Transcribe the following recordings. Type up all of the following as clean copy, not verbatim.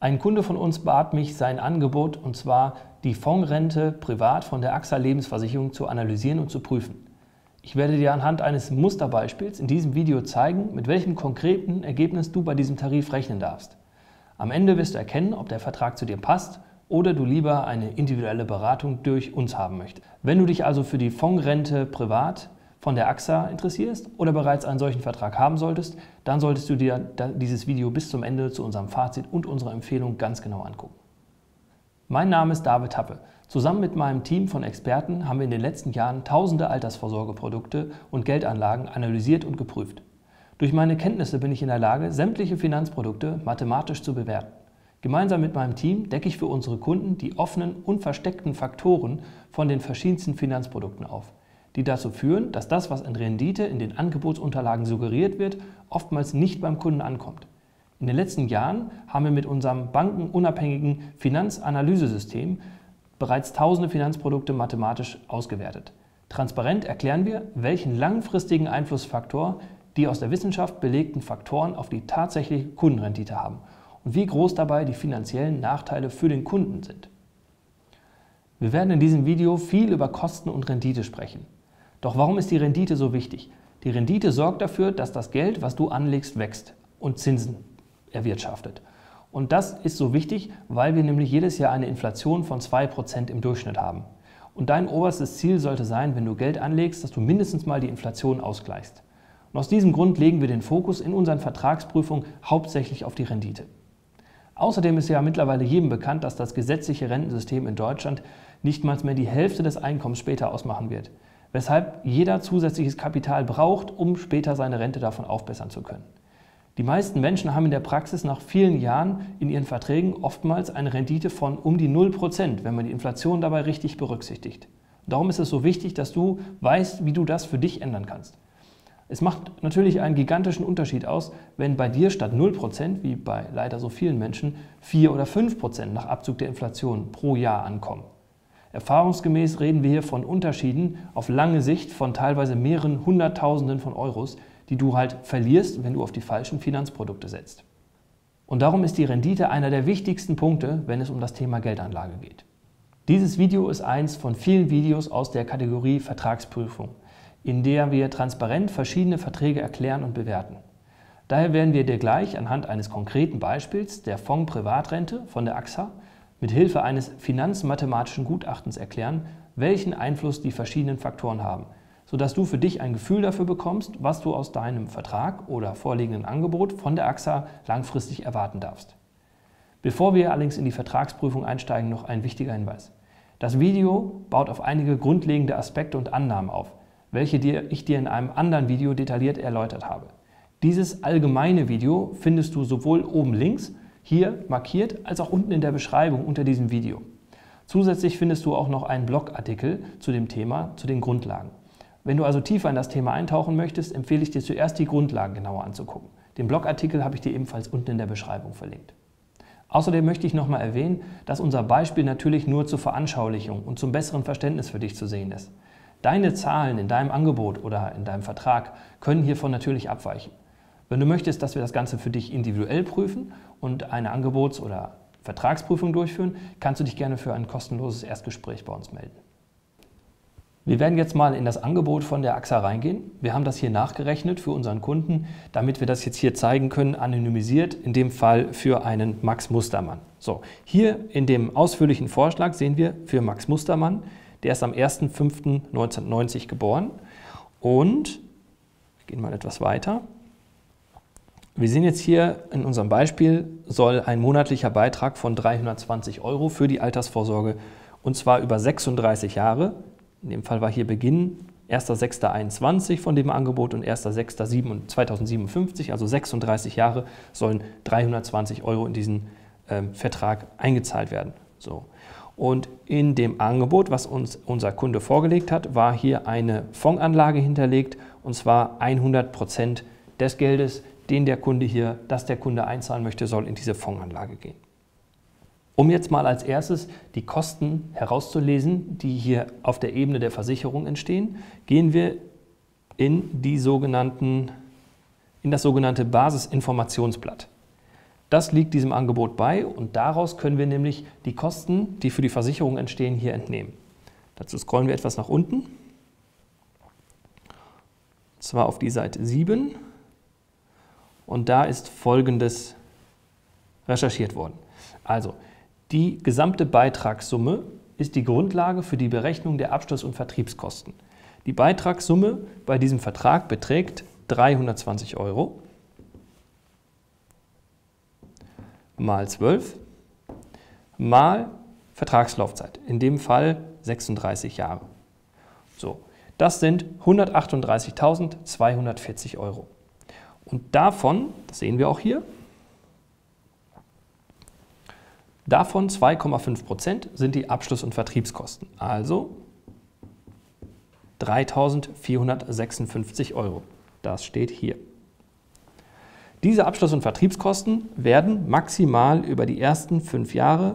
Ein Kunde von uns bat mich, sein Angebot, und zwar die Fondsrente privat von der AXA Lebensversicherung, zu analysieren und zu prüfen. Ich werde dir anhand eines Musterbeispiels in diesem Video zeigen, mit welchem konkreten Ergebnis du bei diesem Tarif rechnen darfst. Am Ende wirst du erkennen, ob der Vertrag zu dir passt oder du lieber eine individuelle Beratung durch uns haben möchtest. Wenn du dich also für die Fondsrente privat von der AXA interessierst oder bereits einen solchen Vertrag haben solltest, dann solltest du dir dieses Video bis zum Ende zu unserem Fazit und unserer Empfehlung ganz genau angucken. Mein Name ist David Happe. Zusammen mit meinem Team von Experten haben wir in den letzten Jahren tausende Altersvorsorgeprodukte und Geldanlagen analysiert und geprüft. Durch meine Kenntnisse bin ich in der Lage, sämtliche Finanzprodukte mathematisch zu bewerten. Gemeinsam mit meinem Team decke ich für unsere Kunden die offenen und versteckten Faktoren von den verschiedensten Finanzprodukten auf, die dazu führen, dass das, was an Rendite in den Angebotsunterlagen suggeriert wird, oftmals nicht beim Kunden ankommt. In den letzten Jahren haben wir mit unserem bankenunabhängigen Finanzanalysesystem bereits tausende Finanzprodukte mathematisch ausgewertet. Transparent erklären wir, welchen langfristigen Einflussfaktor die aus der Wissenschaft belegten Faktoren auf die tatsächliche Kundenrendite haben und wie groß dabei die finanziellen Nachteile für den Kunden sind. Wir werden in diesem Video viel über Kosten und Rendite sprechen. Doch warum ist die Rendite so wichtig? Die Rendite sorgt dafür, dass das Geld, was du anlegst, wächst und Zinsen erwirtschaftet. Und das ist so wichtig, weil wir nämlich jedes Jahr eine Inflation von 2% im Durchschnitt haben. Und dein oberstes Ziel sollte sein, wenn du Geld anlegst, dass du mindestens mal die Inflation ausgleichst. Und aus diesem Grund legen wir den Fokus in unseren Vertragsprüfungen hauptsächlich auf die Rendite. Außerdem ist ja mittlerweile jedem bekannt, dass das gesetzliche Rentensystem in Deutschland nicht mal mehr die Hälfte des Einkommens später ausmachen wird, weshalb jeder zusätzliches Kapital braucht, um später seine Rente davon aufbessern zu können. Die meisten Menschen haben in der Praxis nach vielen Jahren in ihren Verträgen oftmals eine Rendite von um die 0%, wenn man die Inflation dabei richtig berücksichtigt. Darum ist es so wichtig, dass du weißt, wie du das für dich ändern kannst. Es macht natürlich einen gigantischen Unterschied aus, wenn bei dir statt 0%, wie bei leider so vielen Menschen, 4 oder 5% nach Abzug der Inflation pro Jahr ankommen. Erfahrungsgemäß reden wir hier von Unterschieden auf lange Sicht von teilweise mehreren Hunderttausenden von Euros, die du halt verlierst, wenn du auf die falschen Finanzprodukte setzt. Und darum ist die Rendite einer der wichtigsten Punkte, wenn es um das Thema Geldanlage geht. Dieses Video ist eins von vielen Videos aus der Kategorie Vertragsprüfung, in der wir transparent verschiedene Verträge erklären und bewerten. Daher werden wir dir gleich anhand eines konkreten Beispiels der Fonds Privatrente von der AXA mit Hilfe eines finanzmathematischen Gutachtens erklären, welchen Einfluss die verschiedenen Faktoren haben, sodass du für dich ein Gefühl dafür bekommst, was du aus deinem Vertrag oder vorliegenden Angebot von der AXA langfristig erwarten darfst. Bevor wir allerdings in die Vertragsprüfung einsteigen, noch ein wichtiger Hinweis. Das Video baut auf einige grundlegende Aspekte und Annahmen auf, welche ich dir in einem anderen Video detailliert erläutert habe. Dieses allgemeine Video findest du sowohl oben links, hier markiert, als auch unten in der Beschreibung unter diesem Video. Zusätzlich findest du auch noch einen Blogartikel zu dem Thema, zu den Grundlagen. Wenn du also tiefer in das Thema eintauchen möchtest, empfehle ich dir zuerst die Grundlagen genauer anzugucken. Den Blogartikel habe ich dir ebenfalls unten in der Beschreibung verlinkt. Außerdem möchte ich nochmal erwähnen, dass unser Beispiel natürlich nur zur Veranschaulichung und zum besseren Verständnis für dich zu sehen ist. Deine Zahlen in deinem Angebot oder in deinem Vertrag können hiervon natürlich abweichen. Wenn du möchtest, dass wir das Ganze für dich individuell prüfen und eine Angebots- oder Vertragsprüfung durchführen, kannst du dich gerne für ein kostenloses Erstgespräch bei uns melden. Wir werden jetzt mal in das Angebot von der AXA reingehen. Wir haben das hier nachgerechnet für unseren Kunden, damit wir das jetzt hier zeigen können, anonymisiert, in dem Fall für einen Max Mustermann. So, hier in dem ausführlichen Vorschlag sehen wir für Max Mustermann, der ist am 1.5.1990 geboren und wir gehen mal etwas weiter. Wir sehen jetzt hier in unserem Beispiel, soll ein monatlicher Beitrag von 320 € für die Altersvorsorge und zwar über 36 Jahre. In dem Fall war hier Beginn 1.6.21 von dem Angebot und 1.6.2057, also 36 Jahre, sollen 320 € in diesen Vertrag eingezahlt werden. So. Und in dem Angebot, was uns unser Kunde vorgelegt hat, war hier eine Fondsanlage hinterlegt, und zwar 100% des Geldes, das der Kunde einzahlen möchte, soll in diese Fondsanlage gehen. Um jetzt mal als erstes die Kosten herauszulesen, die hier auf der Ebene der Versicherung entstehen, gehen wir in das sogenannte Basisinformationsblatt. Das liegt diesem Angebot bei und daraus können wir nämlich die Kosten, die für die Versicherung entstehen, hier entnehmen. Dazu scrollen wir etwas nach unten, und zwar auf die Seite 7 und da ist Folgendes recherchiert worden. Also, die gesamte Beitragssumme ist die Grundlage für die Berechnung der Abschluss- und Vertriebskosten. Die Beitragssumme bei diesem Vertrag beträgt 320 € mal 12 mal Vertragslaufzeit, in dem Fall 36 Jahre. So, das sind 138.240 €. Und davon, das sehen wir auch hier, davon 2,5% sind die Abschluss- und Vertriebskosten, also 3.456 €. Das steht hier. Diese Abschluss- und Vertriebskosten werden maximal über die ersten 5 Jahre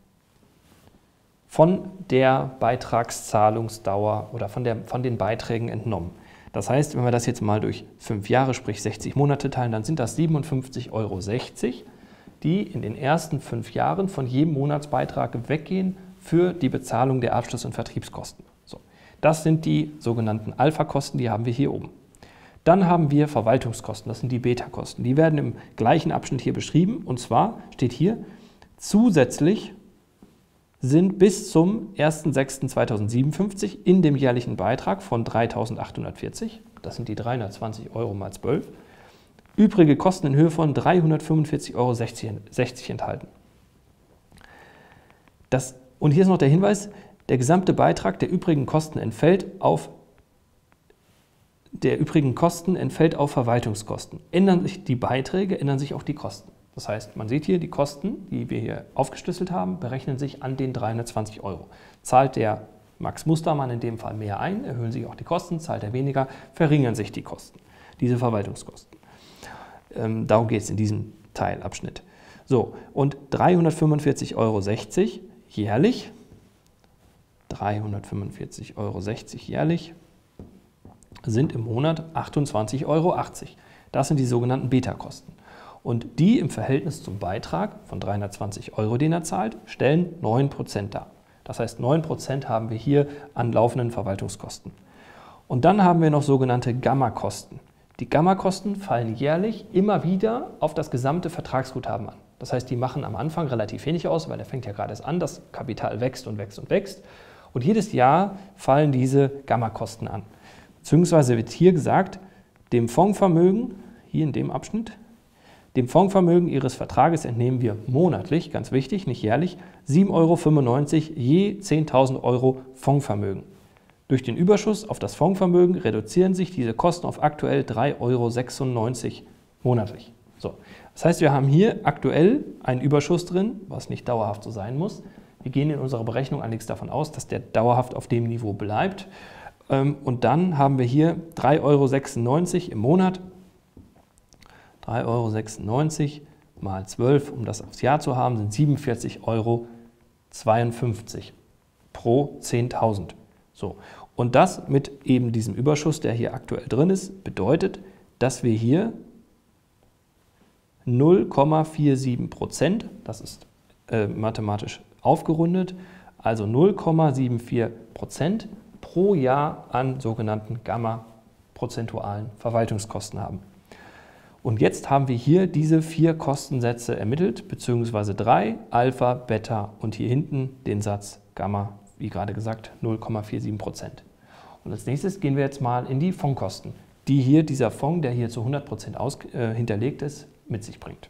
von der Beitragszahlungsdauer oder von den Beiträgen entnommen. Das heißt, wenn wir das jetzt mal durch 5 Jahre, sprich 60 Monate teilen, dann sind das 57,60 €, die in den ersten 5 Jahren von jedem Monatsbeitrag weggehen für die Bezahlung der Abschluss- und Vertriebskosten. So, das sind die sogenannten Alpha-Kosten, die haben wir hier oben. Dann haben wir Verwaltungskosten, das sind die Beta-Kosten. Die werden im gleichen Abschnitt hier beschrieben und zwar steht hier, zusätzlich sind bis zum 1.6.2057 in dem jährlichen Beitrag von 3.840, das sind die 320 € mal 12, übrige Kosten in Höhe von 345,60 € enthalten. Und hier ist noch der Hinweis, der gesamte Beitrag der übrigen Kosten entfällt auf Verwaltungskosten. Ändern sich die Beiträge, ändern sich auch die Kosten. Das heißt, man sieht hier, die Kosten, die wir hier aufgeschlüsselt haben, berechnen sich an den 320 €. Zahlt der Max Mustermann in dem Fall mehr ein, erhöhen sich auch die Kosten, zahlt er weniger, verringern sich die Kosten, diese Verwaltungskosten. Darum geht es in diesem Teilabschnitt. So, und 345,60 € jährlich, 345,60 € jährlich, sind im Monat 28,80 €. Das sind die sogenannten Beta-Kosten. Und die im Verhältnis zum Beitrag von 320 €, den er zahlt, stellen 9% dar. Das heißt, 9% haben wir hier an laufenden Verwaltungskosten. Und dann haben wir noch sogenannte Gamma-Kosten. Die Gamma-Kosten fallen jährlich immer wieder auf das gesamte Vertragsguthaben an. Das heißt, die machen am Anfang relativ wenig aus, weil der fängt ja gerade erst an, das Kapital wächst und wächst und wächst. Und jedes Jahr fallen diese Gamma-Kosten an. Beziehungsweise wird hier gesagt, dem Fondsvermögen, hier in dem Abschnitt, dem Fondsvermögen Ihres Vertrages entnehmen wir monatlich, ganz wichtig, nicht jährlich, 7,95 € je 10.000 € Fondsvermögen. Durch den Überschuss auf das Fondsvermögen reduzieren sich diese Kosten auf aktuell 3,96 € monatlich. So. Das heißt, wir haben hier aktuell einen Überschuss drin, was nicht dauerhaft so sein muss. Wir gehen in unserer Berechnung allerdings davon aus, dass der dauerhaft auf dem Niveau bleibt. Und dann haben wir hier 3,96 € im Monat. 3,96 € mal 12, um das aufs Jahr zu haben, sind 47,52 € pro 10.000. So. Und das mit eben diesem Überschuss, der hier aktuell drin ist, bedeutet, dass wir hier 0,47%, das ist mathematisch aufgerundet, also 0,74% pro Jahr an sogenannten Gamma-prozentualen Verwaltungskosten haben. Und jetzt haben wir hier diese 4 Kostensätze ermittelt, beziehungsweise 3, Alpha, Beta und hier hinten den Satz Gamma, wie gerade gesagt, 0,47%. Und als nächstes gehen wir jetzt mal in die Fondskosten, die hier dieser Fonds, der hier zu 100% hinterlegt ist, mit sich bringt.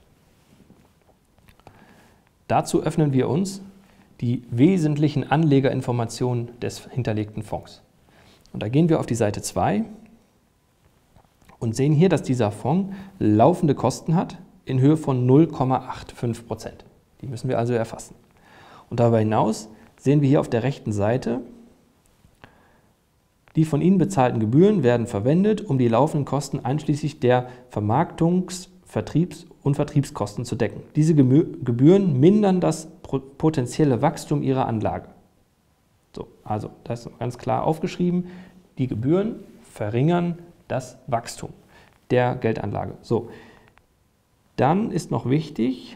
Dazu öffnen wir uns die wesentlichen Anlegerinformationen des hinterlegten Fonds. Und da gehen wir auf die Seite 2 und sehen hier, dass dieser Fonds laufende Kosten hat in Höhe von 0,85%. Die müssen wir also erfassen. Und darüber hinaus sehen wir hier auf der rechten Seite, die von Ihnen bezahlten Gebühren werden verwendet, um die laufenden Kosten einschließlich der Vermarktungs-, Vertriebs- und Vertriebskosten zu decken. Diese Gebühren mindern das potenzielle Wachstum Ihrer Anlage. So, also das ist ganz klar aufgeschrieben, die Gebühren verringern das Wachstum der Geldanlage. So, Dann ist noch wichtig,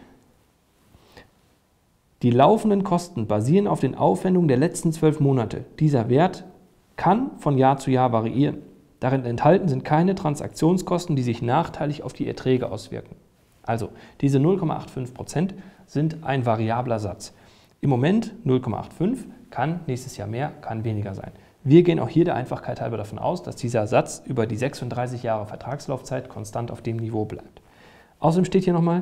die laufenden Kosten basieren auf den Aufwendungen der letzten 12 Monate. Dieser Wert kann von Jahr zu Jahr variieren. Darin enthalten sind keine Transaktionskosten, die sich nachteilig auf die Erträge auswirken. Also diese 0,85% sind ein variabler Satz. Im Moment 0,85, kann nächstes Jahr mehr, kann weniger sein. Wir gehen auch hier der Einfachkeit halber davon aus, dass dieser Satz über die 36 Jahre Vertragslaufzeit konstant auf dem Niveau bleibt. Außerdem steht hier nochmal,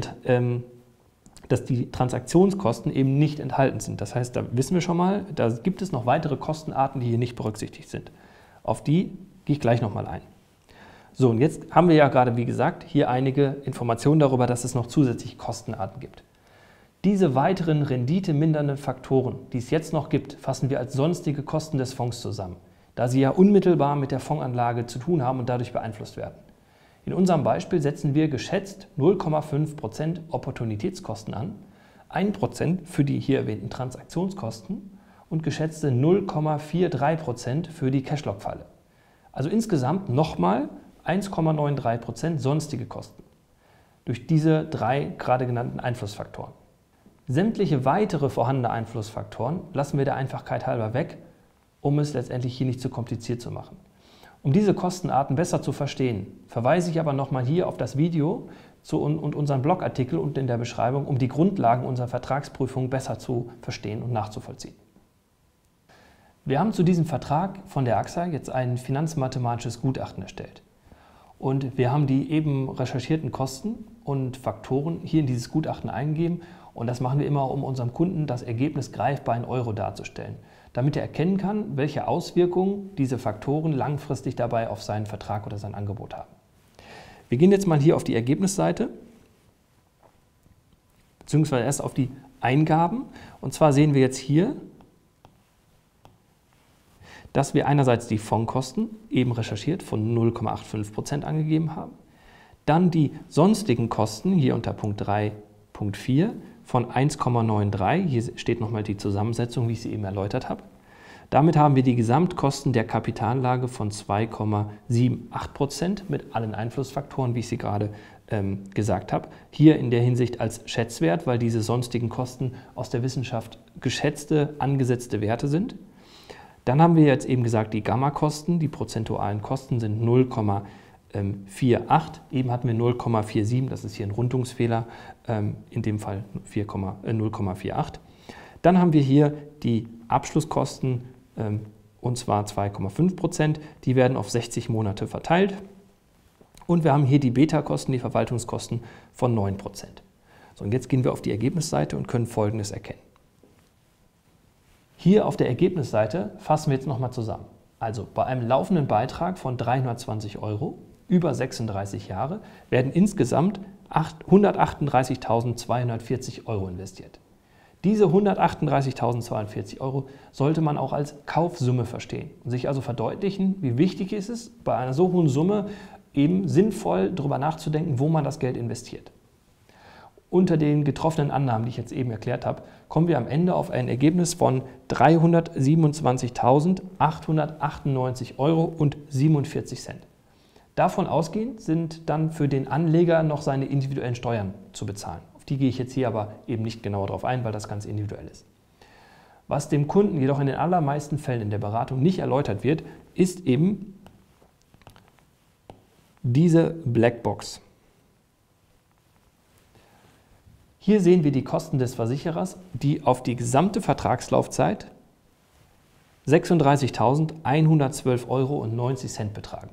dass die Transaktionskosten eben nicht enthalten sind. Das heißt, da wissen wir schon mal, da gibt es noch weitere Kostenarten, die hier nicht berücksichtigt sind. Auf die gehe ich gleich nochmal ein. So, und jetzt haben wir ja gerade, wie gesagt, hier einige Informationen darüber, dass es noch zusätzliche Kostenarten gibt. Diese weiteren renditemindernden Faktoren, die es jetzt noch gibt, fassen wir als sonstige Kosten des Fonds zusammen, da sie ja unmittelbar mit der Fondsanlage zu tun haben und dadurch beeinflusst werden. In unserem Beispiel setzen wir geschätzt 0,5% Opportunitätskosten an, 1% für die hier erwähnten Transaktionskosten und geschätzte 0,43% für die Cashlock-Falle. Also insgesamt nochmal 1,93% sonstige Kosten durch diese drei gerade genannten Einflussfaktoren. Sämtliche weitere vorhandene Einflussfaktoren lassen wir der Einfachkeit halber weg, um es letztendlich hier nicht zu kompliziert zu machen. Um diese Kostenarten besser zu verstehen, verweise ich aber nochmal hier auf das Video und unseren Blogartikel und in der Beschreibung, um die Grundlagen unserer Vertragsprüfung besser zu verstehen und nachzuvollziehen. Wir haben zu diesem Vertrag von der AXA jetzt ein finanzmathematisches Gutachten erstellt. Und wir haben die eben recherchierten Kosten und Faktoren hier in dieses Gutachten eingegeben. Und das machen wir immer, um unserem Kunden das Ergebnis greifbar in Euro darzustellen, damit er erkennen kann, welche Auswirkungen diese Faktoren langfristig dabei auf seinen Vertrag oder sein Angebot haben. Wir gehen jetzt mal hier auf die Ergebnisseite, beziehungsweise erst auf die Eingaben. Und zwar sehen wir jetzt hier, dass wir einerseits die Fondskosten, eben recherchiert, von 0,85% angegeben haben, dann die sonstigen Kosten, hier unter Punkt 3.4, von 1,93, hier steht nochmal die Zusammensetzung, wie ich sie eben erläutert habe. Damit haben wir die Gesamtkosten der Kapitalanlage von 2,78% mit allen Einflussfaktoren, wie ich sie gerade gesagt habe. Hier in der Hinsicht als Schätzwert, weil diese sonstigen Kosten aus der Wissenschaft geschätzte, angesetzte Werte sind. Dann haben wir jetzt eben gesagt, die Gamma-Kosten, die prozentualen Kosten sind 0,48. Eben hatten wir 0,47, das ist hier ein Rundungsfehler, in dem Fall 0,48. Dann haben wir hier die Abschlusskosten, und zwar 2,5%. Die werden auf 60 Monate verteilt. Und wir haben hier die Beta-Kosten, die Verwaltungskosten von 9%. So, und jetzt gehen wir auf die Ergebnisseite und können Folgendes erkennen. Hier auf der Ergebnisseite fassen wir jetzt nochmal zusammen. Also bei einem laufenden Beitrag von 320 € über 36 Jahre werden insgesamt 138.240 € investiert. Diese 138.240 € sollte man auch als Kaufsumme verstehen und sich also verdeutlichen, wie wichtig ist es, bei einer so hohen Summe eben sinnvoll darüber nachzudenken, wo man das Geld investiert. Unter den getroffenen Annahmen, die ich jetzt eben erklärt habe, kommen wir am Ende auf ein Ergebnis von 327.898,47 €. Davon ausgehend sind dann für den Anleger noch seine individuellen Steuern zu bezahlen. Auf die gehe ich jetzt hier aber eben nicht genauer drauf ein, weil das ganz individuell ist. Was dem Kunden jedoch in den allermeisten Fällen in der Beratung nicht erläutert wird, ist eben diese Blackbox. Hier sehen wir die Kosten des Versicherers, die auf die gesamte Vertragslaufzeit 36.112,90 € betragen.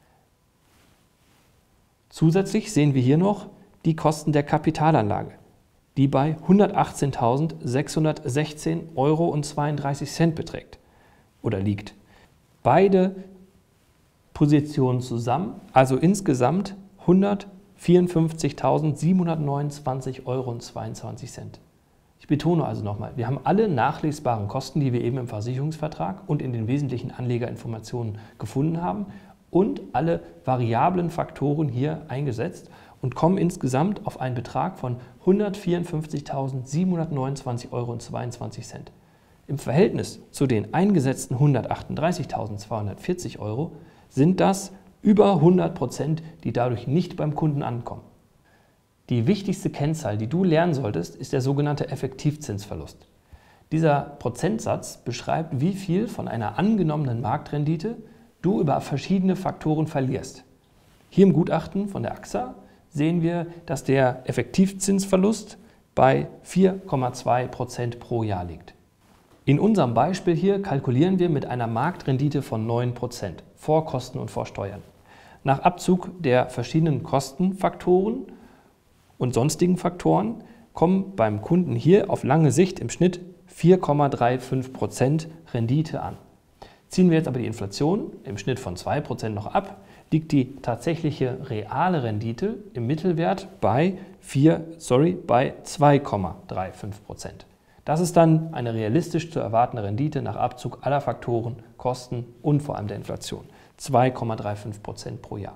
Zusätzlich sehen wir hier noch die Kosten der Kapitalanlage, die bei 118.616,32 € beträgt oder liegt. Beide Positionen zusammen, also insgesamt 154.729,22 € Ich betone also nochmal, wir haben alle nachlesbaren Kosten, die wir eben im Versicherungsvertrag und in den wesentlichen Anlegerinformationen gefunden haben und alle variablen Faktoren hier eingesetzt und kommen insgesamt auf einen Betrag von 154.729,22 € Im Verhältnis zu den eingesetzten 138.240 € sind das über 100%, die dadurch nicht beim Kunden ankommen. Die wichtigste Kennzahl, die du lernen solltest, ist der sogenannte Effektivzinsverlust. Dieser Prozentsatz beschreibt, wie viel von einer angenommenen Marktrendite du über verschiedene Faktoren verlierst. Hier im Gutachten von der AXA sehen wir, dass der Effektivzinsverlust bei 4,2% pro Jahr liegt. In unserem Beispiel hier kalkulieren wir mit einer Marktrendite von 9% vor Kosten und vor Steuern. Nach Abzug der verschiedenen Kostenfaktoren und sonstigen Faktoren kommen beim Kunden hier auf lange Sicht im Schnitt 4,35% Rendite an. Ziehen wir jetzt aber die Inflation im Schnitt von 2% noch ab, liegt die tatsächliche reale Rendite im Mittelwert bei 2,35%. Das ist dann eine realistisch zu erwartende Rendite nach Abzug aller Faktoren, Kosten und vor allem der Inflation. 2,35% pro Jahr.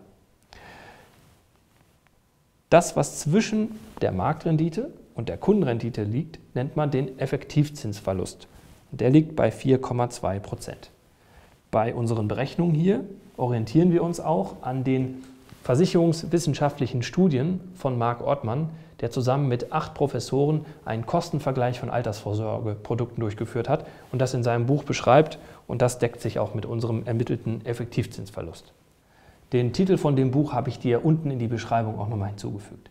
Das, was zwischen der Marktrendite und der Kundenrendite liegt, nennt man den Effektivzinsverlust. Der liegt bei 4,2%. Bei unseren Berechnungen hier orientieren wir uns auch an den versicherungswissenschaftlichen Studien von Mark Ortmann, der zusammen mit 8 Professoren einen Kostenvergleich von Altersvorsorgeprodukten durchgeführt hat und das in seinem Buch beschreibt, und das deckt sich auch mit unserem ermittelten Effektivzinsverlust. Den Titel von dem Buch habe ich dir unten in die Beschreibung auch nochmal hinzugefügt.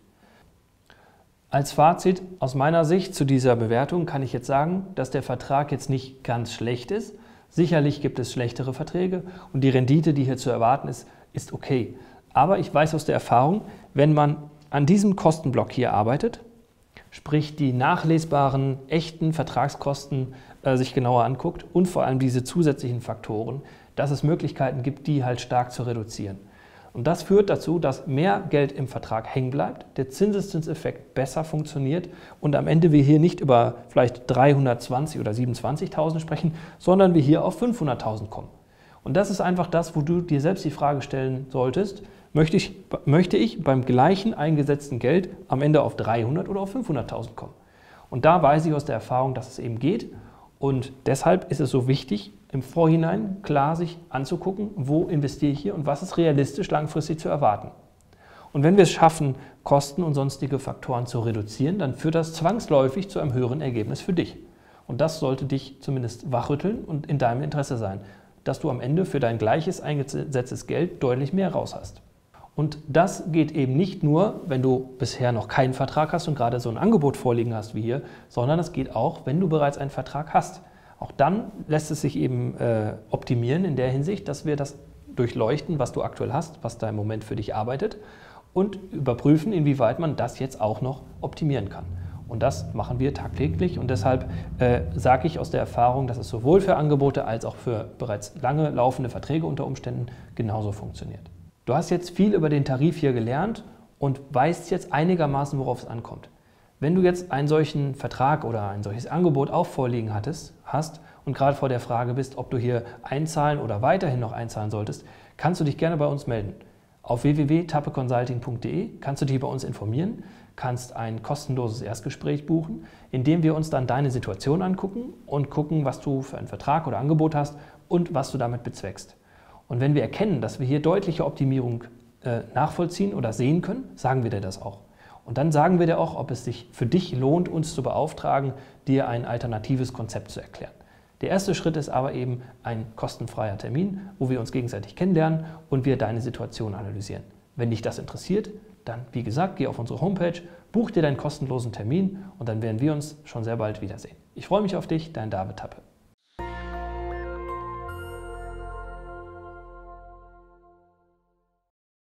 Als Fazit aus meiner Sicht zu dieser Bewertung kann ich jetzt sagen, dass der Vertrag jetzt nicht ganz schlecht ist. Sicherlich gibt es schlechtere Verträge und die Rendite, die hier zu erwarten ist, ist okay. Aber ich weiß aus der Erfahrung, wenn man an diesem Kostenblock hier arbeitet, sprich die nachlesbaren, echten Vertragskosten sich genauer anguckt und vor allem diese zusätzlichen Faktoren, dass es Möglichkeiten gibt, die halt stark zu reduzieren. Und das führt dazu, dass mehr Geld im Vertrag hängen bleibt, der Zinseszinseffekt besser funktioniert und am Ende wir hier nicht über vielleicht 320.000 oder 27.000 sprechen, sondern wir hier auf 500.000 kommen. Und das ist einfach das, wo du dir selbst die Frage stellen solltest, möchte ich beim gleichen eingesetzten Geld am Ende auf 300 oder auf 500.000 kommen? Und da weiß ich aus der Erfahrung, dass es eben geht. Und deshalb ist es so wichtig, im Vorhinein klar sich anzugucken, wo investiere ich hier und was ist realistisch langfristig zu erwarten. Und wenn wir es schaffen, Kosten und sonstige Faktoren zu reduzieren, dann führt das zwangsläufig zu einem höheren Ergebnis für dich. Und das sollte dich zumindest wachrütteln und in deinem Interesse sein, dass du am Ende für dein gleiches eingesetztes Geld deutlich mehr raus hast. Und das geht eben nicht nur, wenn du bisher noch keinen Vertrag hast und gerade so ein Angebot vorliegen hast wie hier, sondern es geht auch, wenn du bereits einen Vertrag hast. Auch dann lässt es sich eben optimieren in der Hinsicht, dass wir das durchleuchten, was du aktuell hast, was da im Moment für dich arbeitet und überprüfen, inwieweit man das jetzt auch noch optimieren kann. Und das machen wir tagtäglich und deshalb sage ich aus der Erfahrung, dass es sowohl für Angebote als auch für bereits lange laufende Verträge unter Umständen genauso funktioniert. Du hast jetzt viel über den Tarif hier gelernt und weißt jetzt einigermaßen, worauf es ankommt. Wenn du jetzt einen solchen Vertrag oder ein solches Angebot auch vorliegen hast und gerade vor der Frage bist, ob du hier einzahlen oder weiterhin noch einzahlen solltest, kannst du dich gerne bei uns melden. Auf www.tappeconsulting.de kannst du dich bei uns informieren, kannst ein kostenloses Erstgespräch buchen, in dem wir uns dann deine Situation angucken und gucken, was du für einen Vertrag oder Angebot hast und was du damit bezweckst. Und wenn wir erkennen, dass wir hier deutliche Optimierung nachvollziehen oder sehen können, sagen wir dir das auch. Und dann sagen wir dir auch, ob es sich für dich lohnt, uns zu beauftragen, dir ein alternatives Konzept zu erklären. Der erste Schritt ist aber eben ein kostenfreier Termin, wo wir uns gegenseitig kennenlernen und wir deine Situation analysieren. Wenn dich das interessiert, dann, wie gesagt, geh auf unsere Homepage, buch dir deinen kostenlosen Termin und dann werden wir uns schon sehr bald wiedersehen. Ich freue mich auf dich, dein David Tappe.